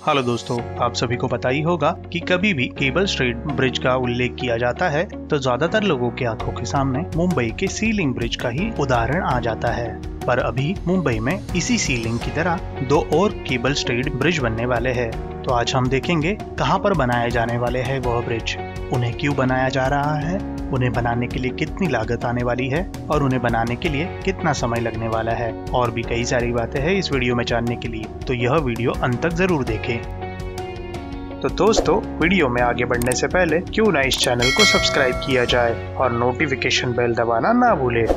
Hello दोस्तों, आप सभी को पता ही होगा कि कभी भी केबल स्ट्रेट ब्रिज का उल्लेख किया जाता है तो ज्यादातर लोगों के आंखों के सामने मुंबई के सी लिंक ब्रिज का ही उदाहरण आ जाता है। पर अभी मुंबई में इसी सी लिंक की तरह दो और केबल स्ट्रेट ब्रिज बनने वाले हैं। तो आज हम देखेंगे कहां पर बनाए जाने वाले हैं वह ब्रिज, उन्हें क्यों बनाया जा रहा है, उन्हें बनाने के लिए कितनी लागत आने वाली है और उन्हें बनाने के लिए कितना समय लगने वाला है। और भी कई सारी बातें हैं इस वीडियो में जानने के लिए, तो यह वीडियो अंत तक जरूर देखें। तो दोस्तों, वीडियो में आगे बढ़ने से पहले क्यों ना इस चैनल को सब्सक्राइब किया जाए और नोटिफिकेशन बेल दबाना ना भूले।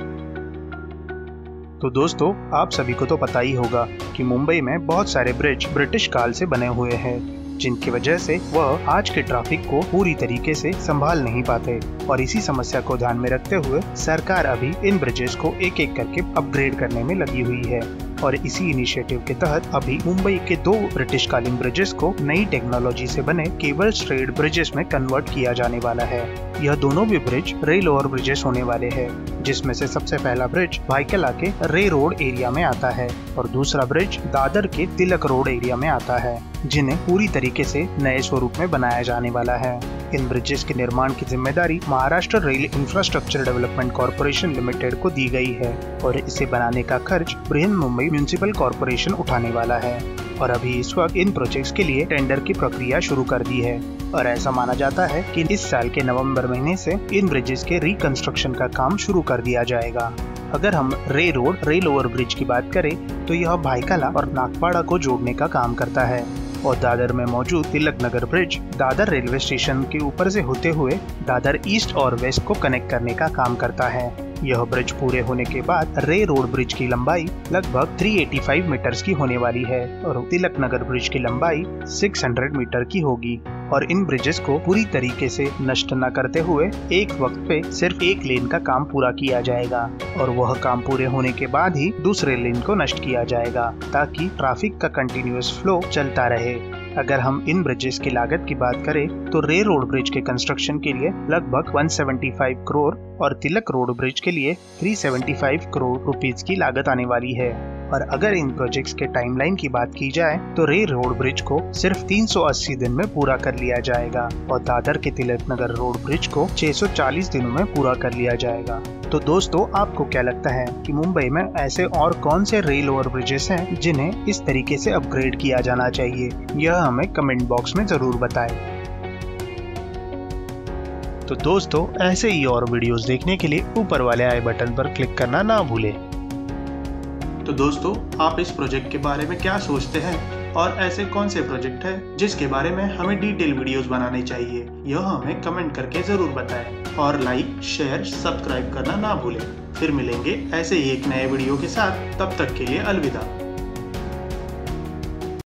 तो दोस्तों, आप सभी को तो पता ही होगा कि मुंबई में बहुत सारे ब्रिज ब्रिटिश काल से बने हुए हैं, जिनकी वजह से वह आज के ट्रैफिक को पूरी तरीके से संभाल नहीं पाते। और इसी समस्या को ध्यान में रखते हुए सरकार अभी इन ब्रिजेस को एक एक करके अपग्रेड करने में लगी हुई है। और इसी इनिशिएटिव के तहत अभी मुंबई के दो ब्रिटिश कालीन ब्रिजेस को नई टेक्नोलॉजी से बने केबल स्ट्रेट ब्रिजेस में कन्वर्ट किया जाने वाला है। यह दोनों भी ब्रिज रेल ओवर ब्रिजेस होने वाले हैं, जिसमें से सबसे पहला ब्रिज भाइकला के रे रोड एरिया में आता है और दूसरा ब्रिज दादर के तिलक रोड एरिया में आता है, जिन्हें पूरी तरीके से नए स्वरूप में बनाया जाने वाला है। इन ब्रिजेस के निर्माण की जिम्मेदारी Maharashtra rail infrastructure development corporation limited को दी गई है और इसे बनाने का खर्च बृहन्मुंबई म्युनिसिपल कॉर्पोरेशन उठाने वाला है। और अभी इस वक्त इन प्रोजेक्ट्स के लिए टेंडर की प्रक्रिया शुरू कर दी है और ऐसा माना जाता है कि इस साल के नवंबर महीने से इन ब्रिजेस के रिकंस्ट्रक्शन का काम शुरू कर दिया जाएगा। अगर हम रे रोड रेल ओवर ब्रिज की बात करें तो यह भाइकला और नागपाड़ा को जोड़ने का काम करता है और दादर में मौजूद Tilak Nagar bridge Dadar railway station के ऊपर से होते हुए दादर ईस्ट और वेस्ट को कनेक्ट करने का काम करता है। यह ब्रिज पूरे होने के बाद रे रोड ब्रिज की लंबाई लगभग 385 मीटर्स की होने वाली है और तिलक नगर ब्रिज की लंबाई 600 मीटर की होगी। और इन ब्रिजेस को पूरी तरीके से नष्ट न करते हुए एक वक्त पे सिर्फ एक लेन का काम पूरा किया जाएगा और वह काम पूरे होने के बाद ही दूसरे लेन को नष्ट किया जाएगा, ताकि ट्रैफिक का कंटिन्यूअस फ्लो चलता रहे। अगर हम इन ब्रिजेस की लागत की बात करें तो रे रोड ब्रिज के कंस्ट्रक्शन के लिए लगभग 175 करोड़ और तिलक रोड ब्रिज के लिए 375 करोड़ रुपीस की लागत आने वाली है। और अगर इन प्रोजेक्ट्स के टाइमलाइन की बात की जाए तो रे रोड ब्रिज को सिर्फ 380 दिन में पूरा कर लिया जाएगा और दादर के तिलक नगर रोड ब्रिज को 640 दिनों में पूरा कर लिया जाएगा। तो दोस्तों, आपको क्या लगता है कि मुंबई में ऐसे और कौन से रेल ओवर ब्रिजेस हैं जिन्हें इस तरीके से अपग्रेड किया जाना चाहिए? यह हमें कमेंट बॉक्स में जरूर बताएं। तो दोस्तों, ऐसे ही और वीडियोस देखने के लिए ऊपर वाले आई बटन पर क्लिक करना ना भूलें। तो दोस्तों, आप इस प्रोजेक्ट के बारे में क्या सोचते हैं और ऐसे कौन से प्रोजेक्ट है जिसके बारे में हमें डिटेल वीडियोस बनाने चाहिए? यह हमें कमेंट करके जरूर बताएं और लाइक, शेयर, सब्सक्राइब करना ना भूलें। फिर मिलेंगे ऐसे ही एक नए वीडियो के साथ, तब तक के लिए अलविदा।